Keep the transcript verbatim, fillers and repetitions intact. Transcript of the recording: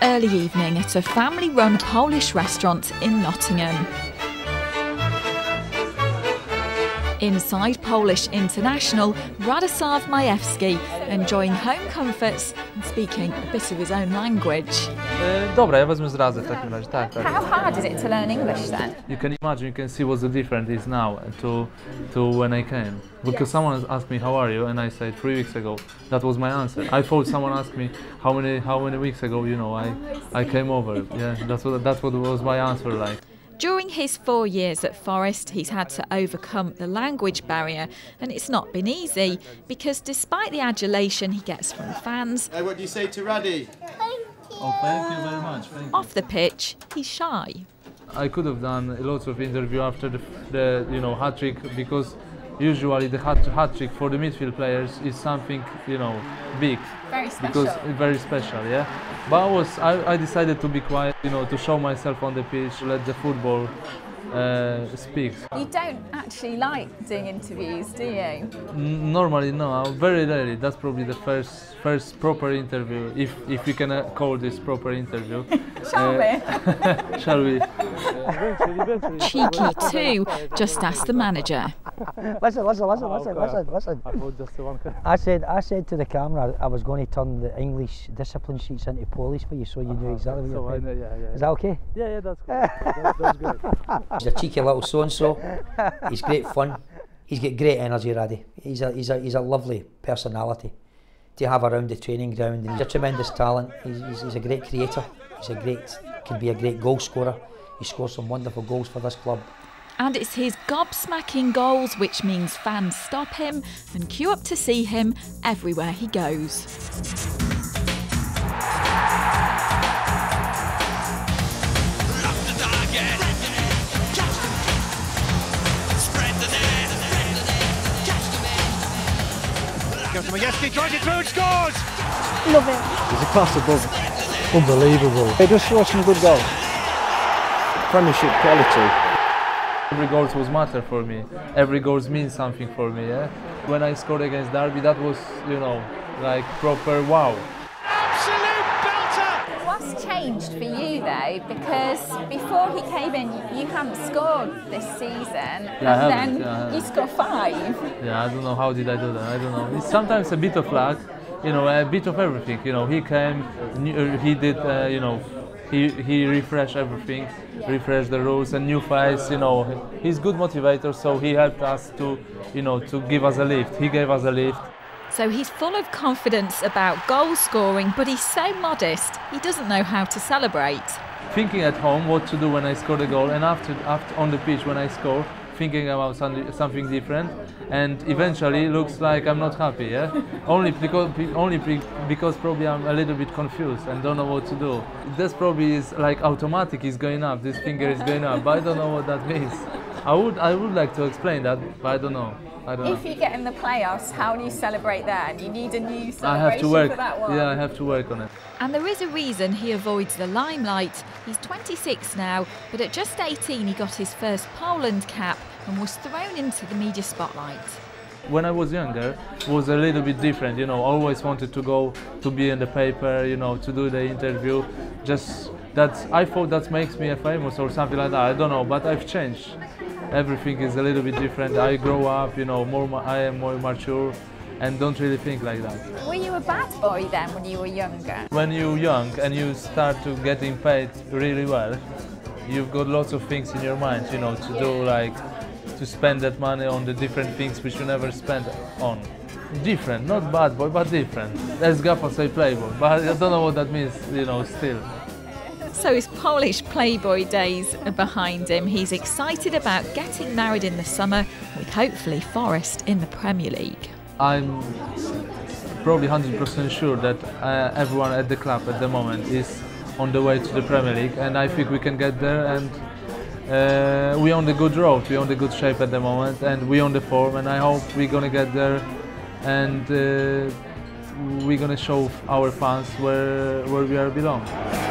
early evening at a family-run Polish restaurant in Nottingham. Inside Polish international Radoslaw Majewski, enjoying home comforts and speaking a bit of his own language. Dobra, ja wezmę z razy w takim razie. Tak, tak. How hard is it to learn English then? You can imagine, you can see what the difference is now to to when I came. Because yes. Someone asked me how are you, and I said three weeks ago. That was my answer. I thought someone asked me how many how many weeks ago, you know, I I came over. Yeah, that's what that's what was my answer like. During his four years at Forest, he's had to overcome the language barrier, and it's not been easy because despite the adulation he gets from fans, hey, what do you say to Raddy? Oh, thank you very much. Thank off the pitch, he's shy. I could have done lots of interview after the, the you know hat trick, because usually the hat, hat trick for the midfield players is something, you know, big. Very special. Because very special, yeah. But I was I, I decided to be quiet, you know, to show myself on the pitch, let the football uh, speak. You don't actually like doing interviews, do you? N normally, no. Very rarely. That's probably the first first proper interview, if if we can uh, call this proper interview. Shall uh, we? Shall we? Cheeky too. Just ask the manager. Listen, listen, listen, listen, listen, listen. I said, I said to the camera, I was going to turn the English discipline sheets into Polish for you, so you knew exactly what you were doing. Yeah, yeah. Is that okay? Yeah, yeah, that's good. that's, that's great. He's a cheeky little so-and-so. He's great fun. He's got great energy, Raddy. He's a, he's a, he's a lovely personality to have around the training ground. And he's a tremendous talent. He's, he's, he's a great creator. He's a great, can be a great goal scorer. He scores some wonderful goals for this club. And it's his gobsmacking goals which means fans stop him and queue up to see him everywhere he goes. Goes to Majewski, drives it through and scores! Love it. He's a class above. Unbelievable. He just scored some good goals. Premiership quality. Every goal was matter for me. Every goal means something for me. Yeah. When I scored against Derby, that was, you know, like proper wow. Absolute belter! What's changed for you though? Because before he came in, you hadn't scored this season, Yeah, and then yeah, you score five. Yeah, I don't know how did I do that. I don't know. It's sometimes a bit of luck, you know, a bit of everything. You know, he came, he did, uh, you know. He, he refreshed everything, refreshed the rules and new fights, you know. He's good motivator, so he helped us to, you know, to give us a lift. He gave us a lift. So he's full of confidence about goal scoring, but he's so modest, he doesn't know how to celebrate. Thinking at home what to do when I score the goal, and after, after on the pitch when I score, thinking about something different, and eventually looks like I'm not happy, yeah? only because only because probably I'm a little bit confused and don't know what to do. This probably is like automatic is going up, this finger is going up, but I don't know what that means. I would I would like to explain that, but I don't know. I don't if know. you get in the playoffs, how do you celebrate that? You need a new celebration I have to work. for that one. Yeah, I have to work on it. And there is a reason he avoids the limelight. He's twenty-six now, but at just eighteen he got his first Poland cap and was thrown into the media spotlight. When I was younger, it was a little bit different, you know, always wanted to go to be in the paper, you know, to do the interview. Just that, I thought that makes me a famous or something like that, I don't know, but I've changed. Everything is a little bit different. I grow up, you know, more, I am more mature and don't really think like that. Were you a bad boy then when you were younger? When you're young and you start to getting paid really well, you've got lots of things in your mind, you know, to do, like to spend that money on the different things which you never spent on. Different, not bad boy, but different. As Gaffa say playboy, but I don't know what that means, you know, still. So his Polish playboy days are behind him. He's excited about getting married in the summer with hopefully Forest in the Premier League. I'm probably one hundred percent sure that uh, everyone at the club at the moment is on the way to the Premier League, and I think we can get there, and uh, we're on the good road, we're on the good shape at the moment, and we're on the form, and I hope we're going to get there, and uh, we're going to show our fans where, where we are belong.